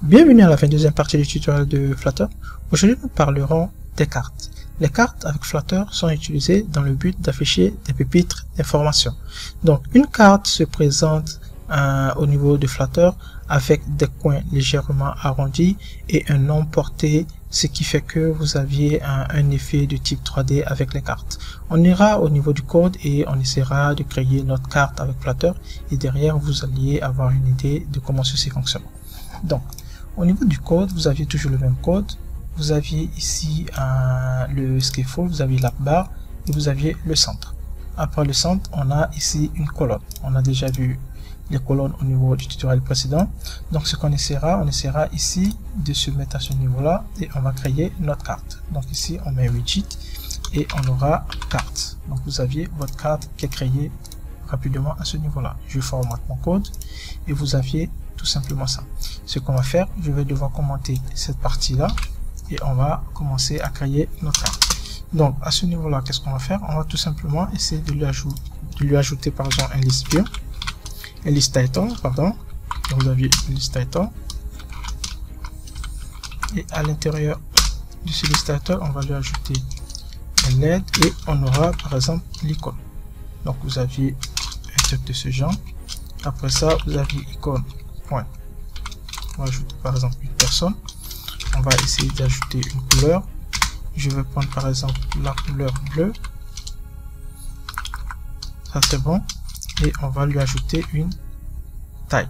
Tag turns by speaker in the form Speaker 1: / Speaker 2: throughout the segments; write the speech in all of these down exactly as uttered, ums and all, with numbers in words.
Speaker 1: Bienvenue à la vingt-deuxième partie du tutoriel de Flutter. Aujourd'hui, nous parlerons des cartes. Les cartes avec Flutter sont utilisées dans le but d'afficher des pupitres d'information. Donc, une carte se présente euh, au niveau de Flutter avec des coins légèrement arrondis et un nom porté, ce qui fait que vous aviez un, un effet de type trois D avec les cartes. On ira au niveau du code et on essaiera de créer notre carte avec Flutter et derrière vous alliez avoir une idée de comment ceci fonctionne. Donc, au niveau du code, vous aviez toujours le même code. Vous aviez ici euh, le ce qu'il faut, vous aviez la barre et vous aviez le centre. Après le centre, on a ici une colonne. On a déjà vu les colonnes au niveau du tutoriel précédent. Donc ce qu'on essaiera, on essaiera ici de se mettre à ce niveau-là et on va créer notre carte. Donc ici, on met widget et on aura carte. Donc vous aviez votre carte qui est créée rapidement à ce niveau-là. Je formate mon code et vous aviez tout simplement ça. Ce qu'on va faire, je vais devoir commenter cette partie-là et on va commencer à créer notre carte. Donc à ce niveau-là, qu'est-ce qu'on va faire? On va tout simplement essayer de lui ajouter, de lui ajouter par exemple un list view, un list title, pardon. Donc vous aviez un list title et à l'intérieur de ce list title, on va lui ajouter un L E D et on aura par exemple l'icône. Donc vous aviez un truc de ce genre. Après ça, vous aviez icône. Point. On va ajouter par exemple une personne. On va essayer d'ajouter une couleur. Je vais prendre par exemple la couleur bleue. Ça c'est bon. Et on va lui ajouter une taille.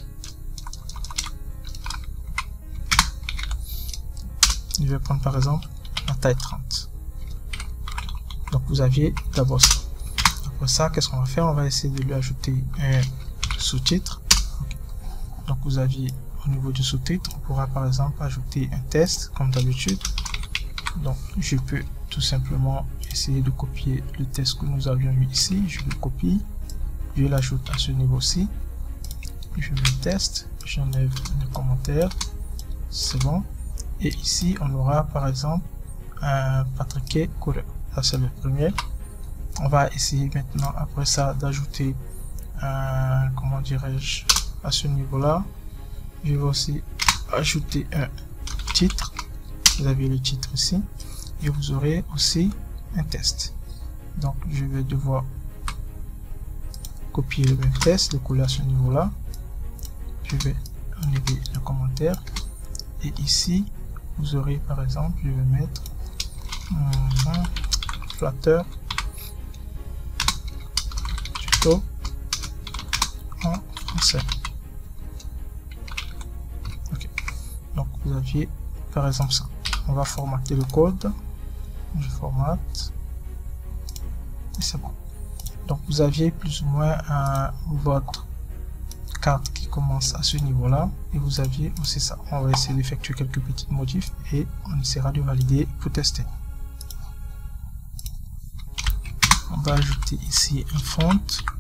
Speaker 1: Je vais prendre par exemple la taille trente. Donc vous aviez d'abord ça. Après ça, qu'est-ce qu'on va faire? On va essayer de lui ajouter un sous-titre. Donc vous aviez au niveau du sous-titre, on pourra par exemple ajouter un test comme d'habitude. Donc je peux tout simplement essayer de copier le test que nous avions eu ici. Je le copie, je l'ajoute à ce niveau-ci. Je mets test, j'enlève le commentaire, c'est bon. Et ici on aura par exemple un Patrick couleur. Ça c'est le premier. On va essayer maintenant après ça d'ajouter un, comment dirais-je, à ce niveau-là. Je vais aussi ajouter un titre. Vous avez le titre ici. Et vous aurez aussi un test. Donc, je vais devoir copier le même test, le coller à ce niveau-là. Je vais enlever le commentaire. Et ici, vous aurez par exemple, je vais mettre un Flutter tuto en français. Donc vous aviez par exemple ça. On va formater le code. Je formate. Et c'est bon. Donc vous aviez plus ou moins un, votre carte qui commence à ce niveau-là. Et vous aviez aussi ça. On va essayer d'effectuer quelques petites modifs et on essaiera de valider pour tester. On va ajouter ici un font.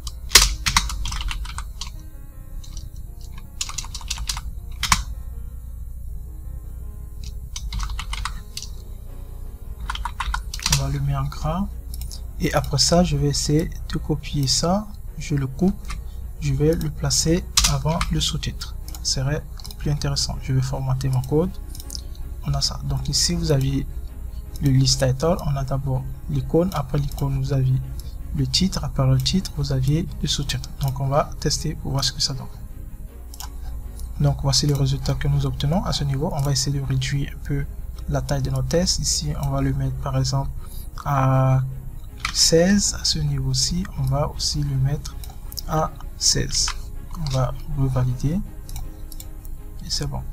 Speaker 1: Le met en gras et après ça je vais essayer de copier ça, je le coupe, je vais le placer avant le sous-titre, ça serait plus intéressant. Je vais formater mon code, on a ça. Donc ici vous aviez le list title, on a d'abord l'icône, après l'icône vous aviez le titre, après le titre vous aviez le sous-titre. Donc on va tester pour voir ce que ça donne. Donc voici le résultat que nous obtenons à ce niveau. On va essayer de réduire un peu la taille de nos tests. Ici on va le mettre par exemple à seize. À ce niveau-ci on va aussi le mettre à seize. On va revalider et c'est bon.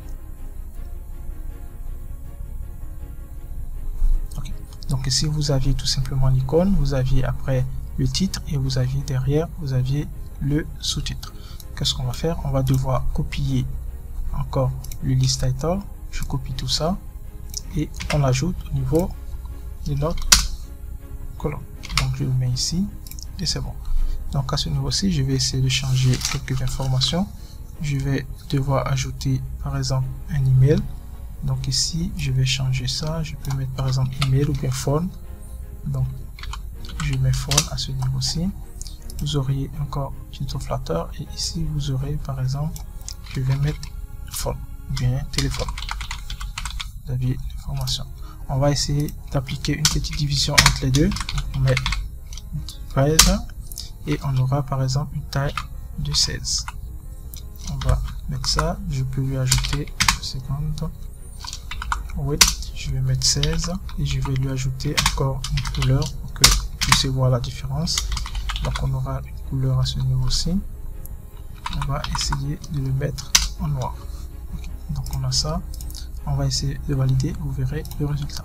Speaker 1: Okay. Donc ici vous aviez tout simplement l'icône, vous aviez après le titre et vous aviez derrière vous aviez le sous-titre. Qu'est-ce qu'on va faire? On va devoir copier encore le list title. Je copie tout ça et on l'ajoute au niveau de notre colonne. Donc je le mets ici et c'est bon. Donc à ce niveau-ci, je vais essayer de changer quelques informations. Je vais devoir ajouter par exemple un email. Donc ici, je vais changer ça. Je peux mettre par exemple email ou bien phone. Donc je mets phone à ce niveau-ci. Vous auriez encore tuto Flutter et ici vous aurez par exemple, je vais mettre phone. ou bien téléphone. Vous avez l'information. On va essayer d'appliquer une petite division entre les deux. On met treize et on aura par exemple une taille de seize. On va mettre ça. Je peux lui ajouter une seconde. Oui, je vais mettre seize et je vais lui ajouter encore une couleur pour que vous puissiez voir la différence. Donc on aura une couleur à ce niveau-ci. On va essayer de le mettre en noir. Okay. Donc on a ça. On va essayer de valider. Vous verrez le résultat.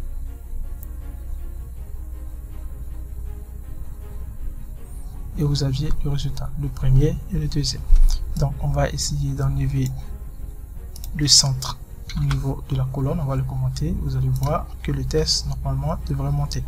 Speaker 1: Et vous aviez le résultat, le premier et le deuxième. Donc on va essayer d'enlever le centre au niveau de la colonne. On va le commenter. Vous allez voir que le test normalement devrait monter.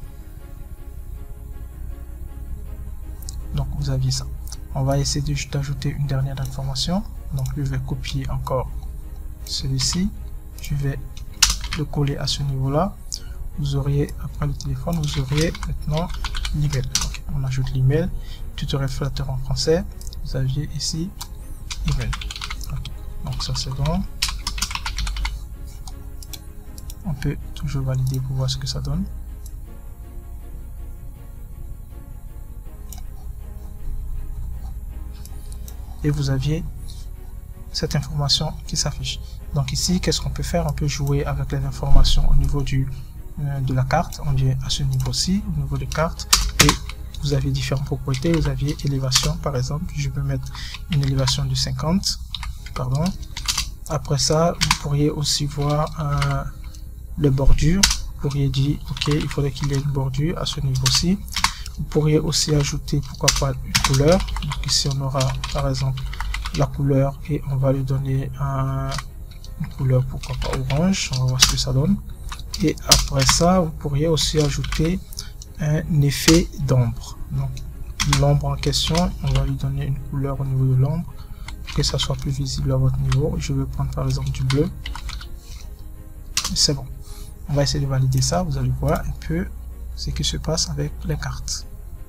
Speaker 1: Donc vous aviez ça. On va essayer d'ajouter une dernière information. Donc je vais copier encore celui-ci. Je vais le coller à ce niveau là. Vous auriez, après le téléphone, vous auriez maintenant l'email. Okay. On ajoute l'email, tutoriel Flutter en français. Vous aviez ici email. Okay. Donc ça c'est bon. On peut toujours valider pour voir ce que ça donne. Et vous aviez cette information qui s'affiche. Donc ici, qu'est-ce qu'on peut faire? On peut jouer avec les informations au niveau du euh, de la carte. On vient à ce niveau-ci, au niveau de carte, et vous avez différentes propriétés. Vous aviez élévation, par exemple. Je peux mettre une élévation de cinquante. Pardon. Après ça, vous pourriez aussi voir euh, les bordures. Vous pourriez dire, ok, il faudrait qu'il y ait une bordure à ce niveau-ci. Vous pourriez aussi ajouter, pourquoi pas, une couleur. Donc ici, on aura par exemple la couleur et on va lui donner un, une couleur, pourquoi pas orange. On va voir ce que ça donne. Et après ça, vous pourriez aussi ajouter un effet d'ombre. Donc l'ombre en question, on va lui donner une couleur au niveau de l'ombre pour que ça soit plus visible à votre niveau. Je vais prendre par exemple du bleu. C'est bon. On va essayer de valider ça. Vous allez voir un peu ce qui se passe avec les cartes.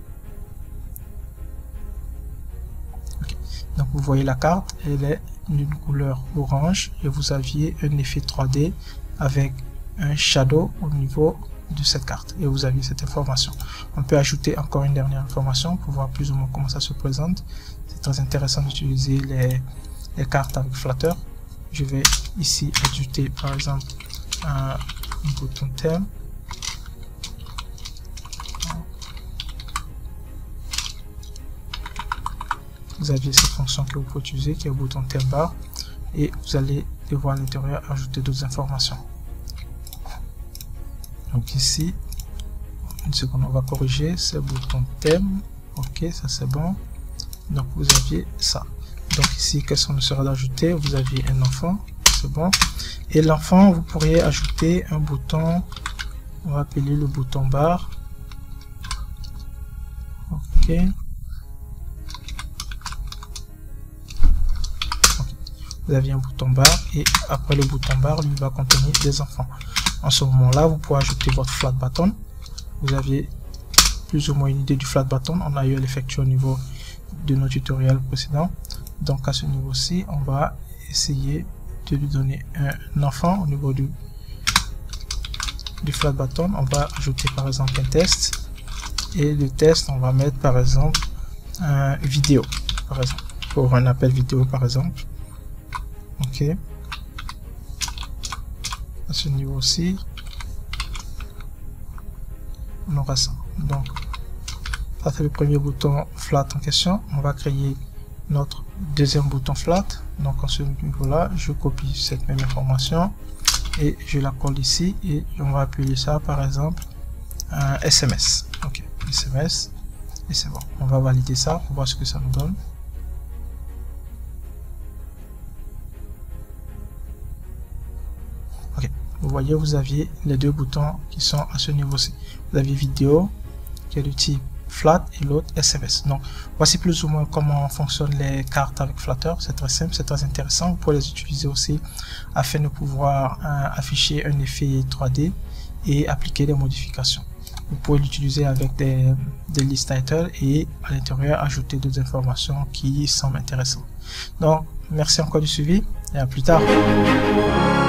Speaker 1: Okay. Donc vous voyez la carte, elle est d'une couleur orange et vous aviez un effet trois D avec un shadow au niveau de cette carte et vous aviez cette information. On peut ajouter encore une dernière information pour voir plus ou moins comment ça se présente. C'est très intéressant d'utiliser les, les cartes avec Flutter. Je vais ici ajouter par exemple un bouton thème. Vous aviez cette fonction que vous pouvez utiliser qui est le bouton thème bar et vous allez devoir à l'intérieur ajouter d'autres informations. Donc ici, une seconde, on va corriger ce bouton thème. Ok, ça c'est bon. Donc vous aviez ça. Donc ici, qu'est-ce qu'on sera d'ajouter? Vous aviez un enfant, c'est bon. Et l'enfant, vous pourriez ajouter un bouton, on va appeler le bouton bar. Ok. Vous aviez un bouton bar et après le bouton bar, lui va contenir des enfants. En ce moment-là, vous pouvez ajouter votre flat button. Vous aviez plus ou moins une idée du flat button. On a eu à l'effectuer au niveau de nos tutoriels précédents. Donc à ce niveau-ci, on va essayer de lui donner un enfant au niveau du, du flat button. On va ajouter par exemple un test. Et le test, on va mettre par exemple un vidéo, par exemple, pour un appel vidéo par exemple. Ok. À ce niveau-ci, on aura ça. Donc, ça c'est le premier bouton flat en question. On va créer notre deuxième bouton flat. Donc, à ce niveau-là, je copie cette même information et je la colle ici et on va appeler ça par exemple un S M S. Ok, S M S et c'est bon. On va valider ça pour voir ce que ça nous donne. Vous voyez, vous aviez les deux boutons qui sont à ce niveau-ci. Vous avez vidéo qui est du type flat et l'autre S M S. Donc, voici plus ou moins comment fonctionnent les cartes avec Flutter. C'est très simple, c'est très intéressant. Vous pouvez les utiliser aussi afin de pouvoir euh, afficher un effet trois D et appliquer des modifications. Vous pouvez l'utiliser avec des, des list titles et à l'intérieur ajouter d'autres informations qui semblent intéressantes. Donc, merci encore du suivi et à plus tard.